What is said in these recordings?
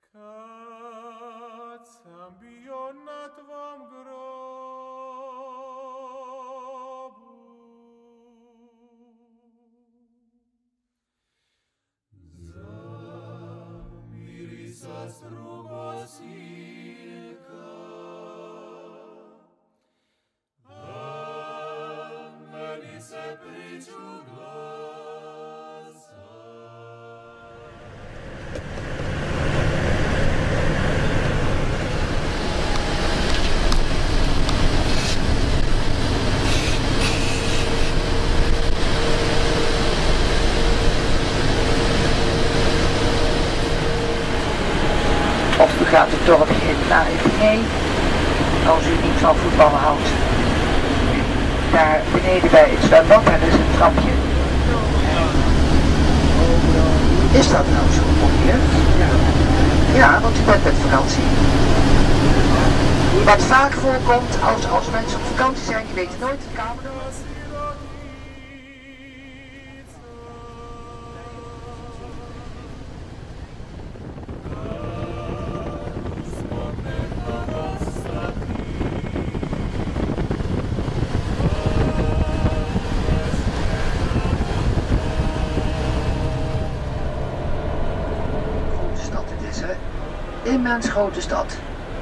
Kad sam bio na tvom grobu, zamirisa strugosiljka, a meni se priču glasa. Of u gaat het dorpje in naar het diner, als u niet van voetballen houdt. Daar beneden bij het zwembad, daar is een trapje. Is dat nou zo mooi? Ja, want u bent met vakantie. Wat vaak voorkomt als mensen op vakantie zijn, je weet nooit de kamer. Immens grote stad.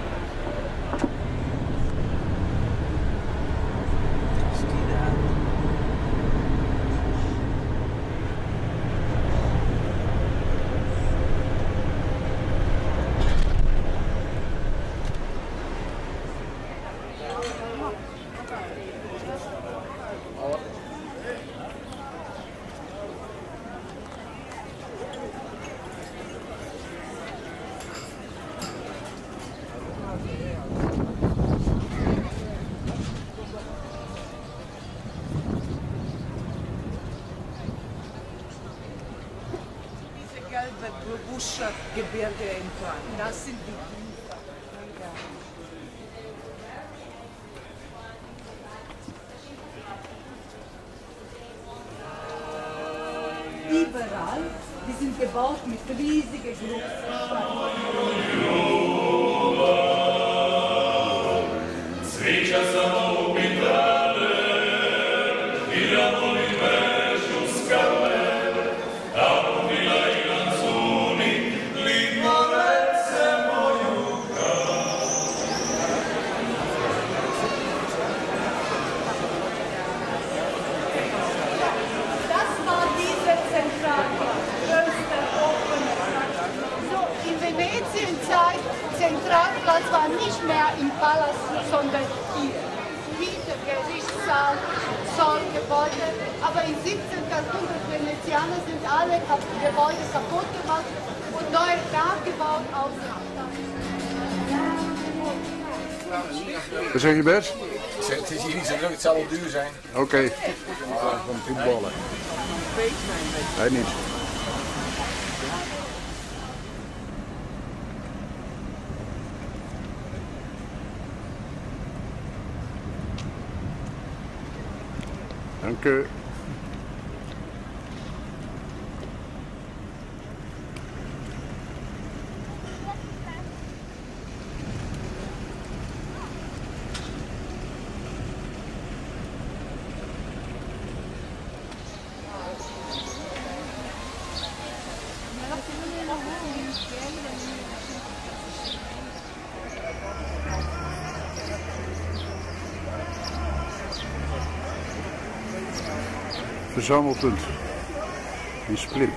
Gebirge entlang. Das sind die Überall, die sind gebaut mit riesigen Zentralplatz war nicht mehr im Palast, sondern hier. Wieder Gerichtssaal, Zollgebäude. Aber im 17. Jahrhundert Venezianer sind alle Gebäude kaputt gemacht und neu nachgebaut Wat zeg je, Bert? Het is hier niet zo druk, het zal wel duur zijn. Oké. Van voetballen. Hij niet. Dank u. Verzamelpunt in Split.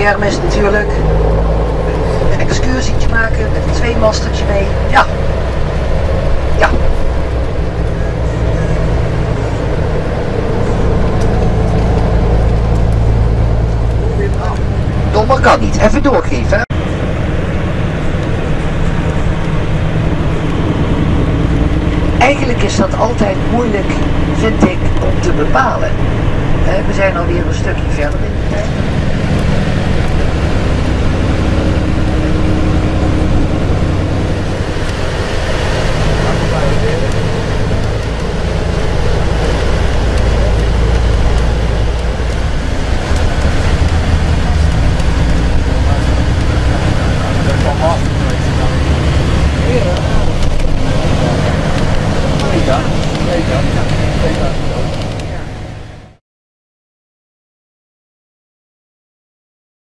kermis natuurlijk. Een excursietje maken met een tweemastertje mee. Ja. Ja. Dommer kan niet. Even doorgeven. Hè? Eigenlijk is dat altijd moeilijk, vind ik, om te bepalen. We zijn alweer een stukje verder in de tijd.